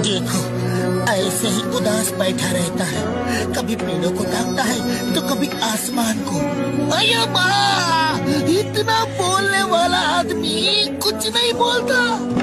देखो, ऐसे ही उदास बैठा रहता है, कभी पेड़ों को ताकता है तो कभी आसमान को। अरे बा, इतना बोलने वाला आदमी कुछ नहीं बोलता।